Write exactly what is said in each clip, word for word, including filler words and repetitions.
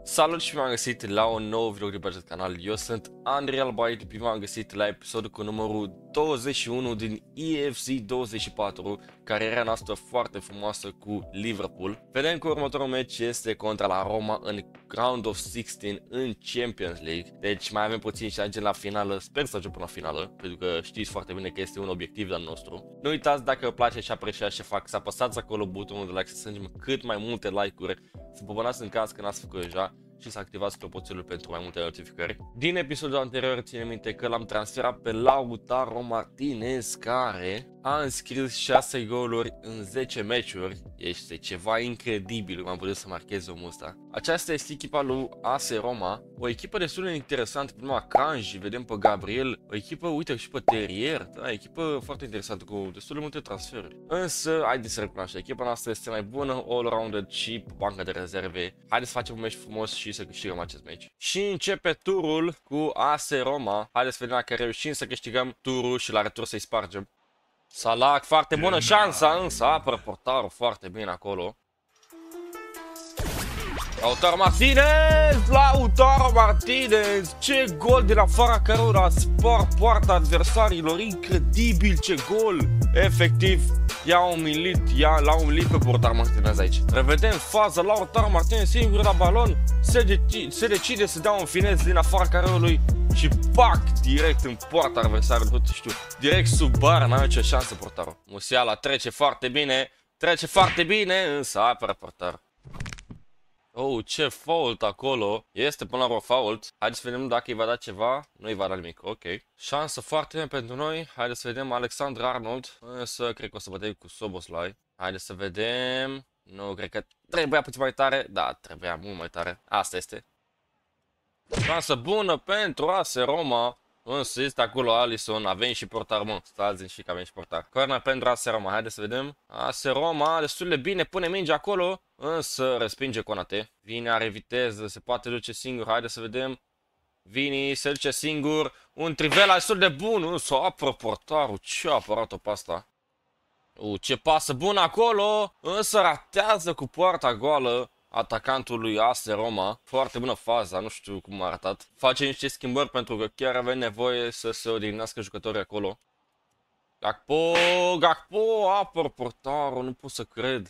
Salut și m-am găsit la un nou video de pe acest canal. Eu sunt Andrei Albaid și m-am găsit la episodul cu numărul douăzeci și unu din E F C douăzeci și patru, cariera noastră foarte frumoasă cu Liverpool. Vedem că următorul meci este contra la Roma în Round of șaisprezece în Champions League. Deci mai avem puțin și ajungem la finală. Sper să ajungem până la finală, pentru că știți foarte bine că este un obiectiv al nostru. Nu uitați, dacă vă place și apreciați ce fac, să apăsați acolo butonul de like, să strângem cât mai multe like-uri, să vă abonați în caz că n-ați făcut deja și să activați clopoțelul pentru mai multe notificări. Din episodul anterior ține minte că l-am transferat pe Lautaro Martinez, care a înscris șase goluri în zece meciuri. Este ceva incredibil cum am putut să marchez omul ăsta. Aceasta este echipa lui A S Roma, o echipă destul de interesantă, pe numai Kanji, vedem pe Gabriel, o echipă, uite, și pe Terrier, da, echipă foarte interesantă cu destul de multe transferuri. Însă, haideți să recunoaștem, echipa noastră este mai bună, all-rounded și pe banca de rezerve. Haideți să facem un meci frumos și să câștigăm acest meci. Și începe turul cu A S Roma. Haideți să vedem dacă reușim să câștigăm turul și la retur să-i spargem. Salah, foarte bună șansa, însă apără portarul foarte bine acolo. Lautaro Martinez! Lautaro Martinez! Ce gol din afara cărora a spart poarta adversarilor, incredibil ce gol! Efectiv, i-a umilit, l-a umilit pe portar Martinez aici. Revedem faza, Lautaro Martinez singur la balon, se, deci se decide să dea un finez din afara cărăului și pac, direct în poarta adversarului, știu, direct sub bară, n-am nicio șansă portarul. Musiala trece foarte bine, trece foarte bine, însă apără portarul. Oh, ce fault acolo. Este până la urmă fault. Haideți să vedem dacă îi va da ceva. Nu îi va da nimic, ok. Șansă foarte bine pentru noi. Haideți să vedem Alexander Arnold. Însă cred că o să bătem cu Szoboszlai. Haideți să vedem. Nu, cred că trebuia puțin mai tare. Da, trebuia mult mai tare. Asta este. Șansă bună pentru A S Roma. Însă este acolo Alisson, avem și portar, mă, stați și că avem și portar. Corner pentru A S Roma, haideți să vedem. A S Roma, destul de bine, pune minge acolo, însă respinge Konate. Vine, are viteză, se poate duce singur, haideți să vedem. Vini, se duce singur, un Trivela destul de bun, însă apără portarul, ce a apărat-o pe asta. Uh, ce pasă bună acolo, însă ratează cu poarta goală atacantul lui A S Roma. Foarte bună faza, nu știu cum a arătat. Face niște schimbări pentru că chiar avem nevoie să se odihnească jucătorii acolo. Gakpo, Gakpo, apăr portarul, nu pot să cred.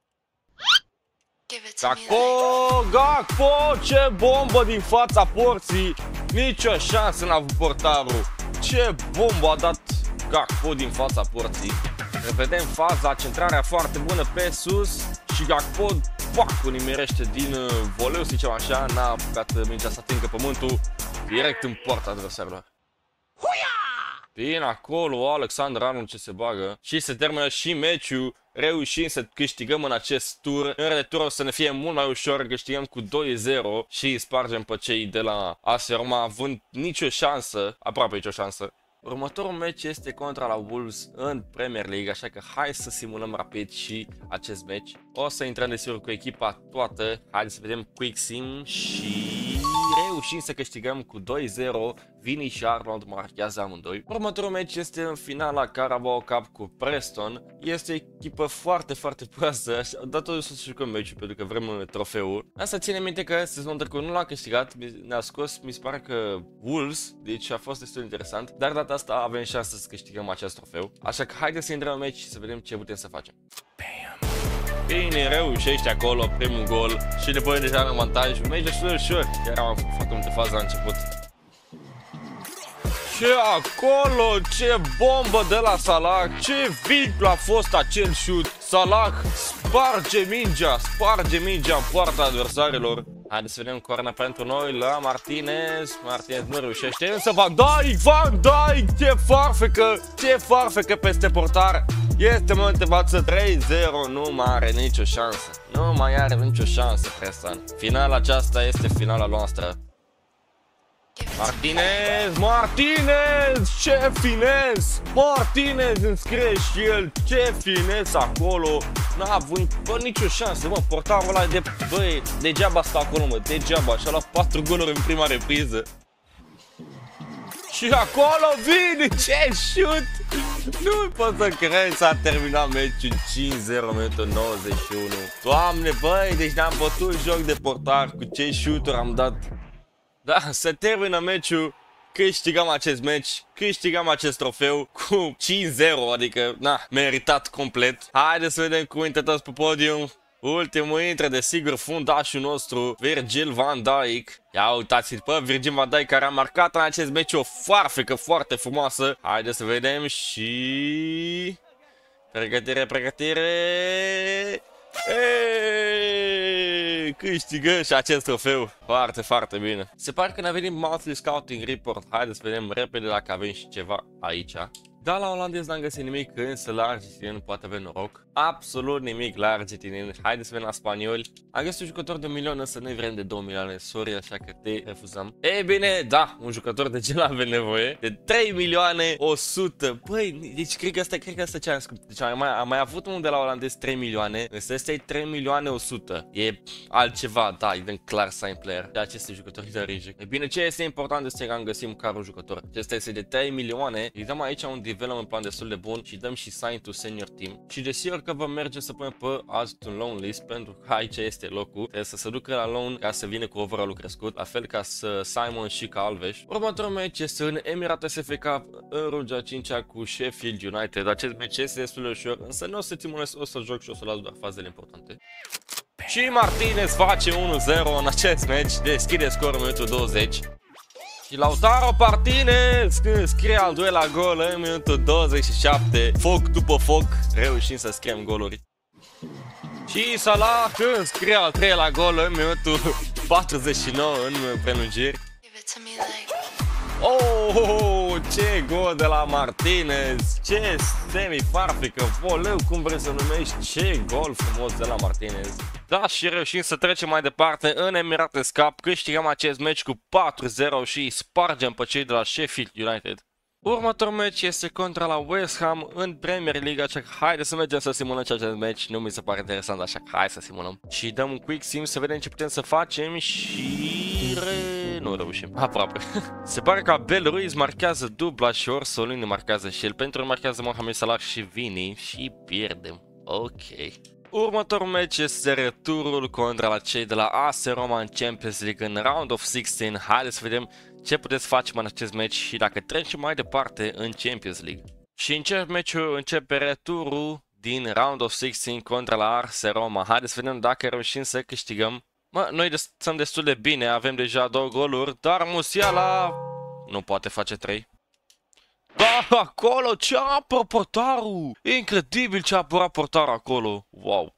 Gakpo, Gakpo, ce bombă din fața porții. Nicio șansă n-a avut portarul. Ce bombă a dat Gakpo din fața porții. Revedem faza, centrarea foarte bună pe sus și Gakpo pac, o nimerește din uh, voleu, să zicem așa, n-a apucat mingea să atingă pământul, direct în poarta adversarilor. Bine acolo, Alexander Arnold ce se bagă și se termină și meciul, reușim să câștigăm în acest tur. În retur o să ne fie mult mai ușor, câștigăm cu doi zero și spargem pe cei de la A S Roma, având nicio șansă, aproape nicio șansă. Următorul meci este contra la Wolves în Premier League, așa că hai să simulăm rapid și acest meci. O să intrăm desigur cu echipa toată, haideți să vedem Quick Sim și reușim să câștigăm cu doi zero, Vini și Arnold marchează amândoi. Următorul meci este în finala Carabao Cup cu Preston, este o echipă foarte, foarte proastă, dar totuși să jucăm meciul pentru că vrem trofeul. Asta ține minte că sezonul trecut nu l-am câștigat, ne-a scos, mi se pare că Wolves, deci a fost destul de interesant, dar data asta avem șansa să câștigăm acest trofeu, așa că haideți să intrăm în meci și să vedem ce putem să facem. Bine, reușește acolo primul gol și ne punem deja în avantaj, un meci destul de ușor, chiar am făcut foarte multe faze la început. Ce acolo, ce bombă de la Salah, ce vitru a fost acel șut. Salah sparge mingea, sparge mingea în poarta adversarilor. Haideți să vedem corner pentru noi la Martinez. Martinez nu reușește, însă Van Dijk, Van Dijk, ce farfecă, ce farfecă peste portar. Este moment de față trei zero, nu mai are nicio șansă. Nu mai are nicio șansă, Preston. Finala aceasta este finala noastră. Martinez, Martinez, ce finez! Martinez înscrie și el, ce finez acolo! N-a avut bă, nicio șansă, mă, portarul ăla de, băi, degeaba sta acolo, mă, degeaba, și-a luat patru goluri în prima repriză. Și acolo vine, ce șut! Nu pot să cred, s-a terminat meciul cinci zero minutul nouăzeci și unu. Doamne, băi, deci ne-am bătut joc de portar, cu ce shoot-uri am dat. Da, se termină meciul, câștigăm acest meci, câștigăm acest trofeu cu cinci zero, adică, na, meritat complet. Haideți să vedem cum intră toți pe podium. Ultimul intră, desigur, fundașul nostru, Virgil van Dijk. Ia uitați-l pe Virgil van Dijk, care a marcat în acest meci o farfecă foarte frumoasă. Haideți să vedem și... Pregătire, pregătire... Eee, câștigă și acest trofeu. Foarte, foarte bine. Se pare că ne-a venit Monthly Scouting Report. Haideți să vedem repede dacă avem și ceva aici. Da, la olandez n-am găsit nimic, însă la argentinieni poate avea noroc. Absolut nimic la argentinieni. Haideți să vedem la spanioli. Am găsit un jucător de un milion, însă noi vrem de două milioane. Sorry, așa că te refuzăm. Ei bine, da, un jucător de gel avem nevoie. De trei milioane o sută. Băi, deci cred că asta, cred că asta ce am scump. Deci am mai, am mai avut unul de la olandez trei milioane, însă ăsta e trei milioane o sută. E altceva, da, e din clar sign player. De aceste jucători de reject. E bine, ce este important este că am găsit măcar un jucător. Acesta este de trei milioane. Îi dăm aici un development plan destul de bun și dăm și sign to senior team. Și desigur că vă merge să punem pe azi un loan list, pentru că aici este locul. Trebuie să se ducă la loan ca să vină cu overall-ul crescut, la fel ca să Simon și ca Alves. Următorul meci este în Emirates F A Cup, în rungea cincea cu Sheffield United. Acest meci este destul de ușor, însă nu o să timulez, o să joc și o să las doar fazele importante. Și Martinez face unu zero în acest meci, deschide scorul în minutul douăzeci. Și Lautaro Martinez scrie al doilea gol în minutul douăzeci și șapte. Foc după foc, reușim să scriem goluri. Și Salah scrie al treilea gol în minutul patruzeci și nouă în prelungiri. Oh, ce gol de la Martinez! Ce semi-farfică, voleu, cum vrei să numești, ce gol frumos de la Martinez! Da, și reușim să trecem mai departe în Emirates Cup, câștigăm acest meci cu patru zero și spargem pe cei de la Sheffield United. Următorul meci este contra la West Ham în Premier League, așa că haide să mergem să simulăm acest meci, nu mi se pare interesant, așa că hai să simulăm. Și dăm un quick sim să vedem ce putem să facem și... Re... nu reușim, aproape. Se pare că Abel Ruiz marchează dubla și Orsolini marchează și el, pentru că marchează Mohamed Salah și Vini și pierdem. Ok. Următorul meci este returul contra la cei de la A S Roma în Champions League în Round of șaisprezece. Haideți să vedem ce puteți face în acest meci și dacă trecem mai departe în Champions League. Și încep meciul, începe returul din Round of șaisprezece contra la A S Roma. Haideți să vedem dacă reușim să câștigăm. Mă, noi stăm destul de bine, avem deja două goluri, dar Musiala nu poate face trei. Da, acolo ce apără portarul! Incredibil ce apără portarul acolo! Wow!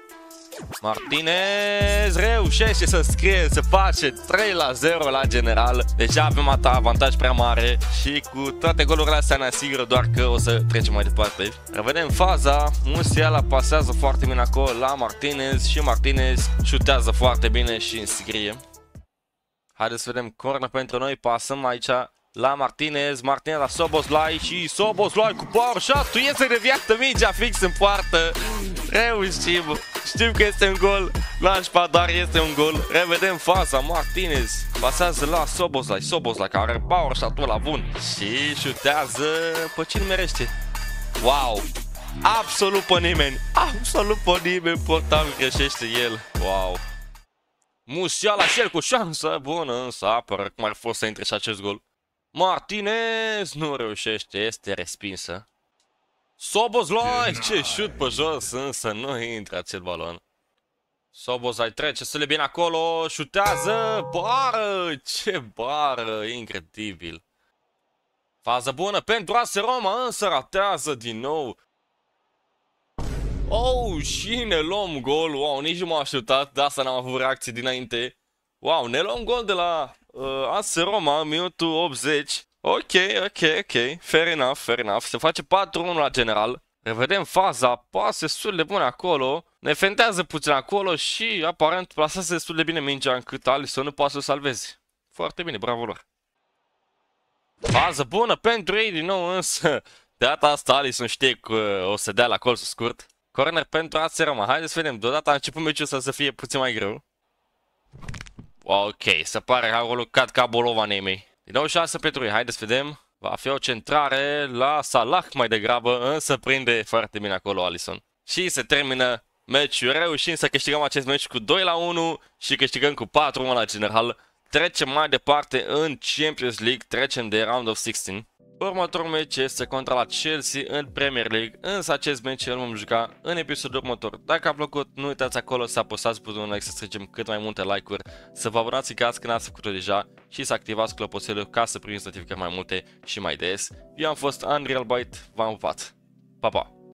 Martinez reușește să scrie, să face trei la zero la general. Deja avem avantaj prea mare și cu toate golurile astea ne asigură doar că o să trecem mai departe. Revedem faza, Musiala pasează foarte bine acolo la Martinez și Martinez șutează foarte bine și înscrie. Haideți să vedem corner pentru noi, pasăm aici la Martinez, Martinez la Szoboszlai și Szoboszlai cu power shot-ul, iese de viață mingea fix în poartă. Reușim, știm că este un gol, nașpa, dar este un gol. Revedem faza, Martinez pasează la Szoboszlai, Szoboszlai care are power shot-ul la bun și șutează pe cine merește. Wow! Absolut pe nimeni, absolut pe nimeni, portarul greșește el. Wow! Musiala și el cu șansă bună, însă apără cum ar fost să intre și acest gol. Martinez nu reușește, este respinsă. Szoboszlai, ce șut pe jos, însă nu intră acel balon. Szoboszlai trece să le bine acolo, șutează, bară, ce bară, incredibil. Fază bună pentru A S Roma, însă ratează din nou. Oh, și ne luăm gol, wow, nici nu m-am așteptat, de asta n-am avut reacție dinainte. Wow, ne luăm gol de la uh, A S Roma, minutul optzeci. Ok, ok, ok, fair enough, fair enough. Se face patru unu la general. Revedem faza, pase destul de bune acolo. Ne fentează puțin acolo și aparent plasează destul de bine mingea încât Alisson nu poate să o salveze. Foarte bine, bravo lor. Fază bună pentru ei din nou, însă de data asta Alisson știe că o să dea la colțul scurt. Corner pentru A S Roma. Haideți să vedem, deodată a început meciul să, să fie puțin mai greu. Ok, se pare că au lucrat ca bolova nemei. Din nou șase pentru ei, haideți să vedem. Va fi o centrare la Salah mai degrabă, însă prinde foarte bine acolo Alisson. Și se termină meciul, reușim să câștigăm acest meci cu doi la unu și câștigăm cu patru unu la general. Trecem mai departe în Champions League, trecem de Round of șaisprezece. Următorul meci este contra la Chelsea în Premier League, însă acest meci îl vom juca în episodul următor. Dacă a plăcut, nu uitați acolo să apăsați butonul like, să strângem cât mai multe like-uri, să vă abonați în caz când ați făcut-o deja și să activați clopoțelul ca să primiți notificări mai multe și mai des. Eu am fost Unreal Byte, v-am pupat. Pa, pa!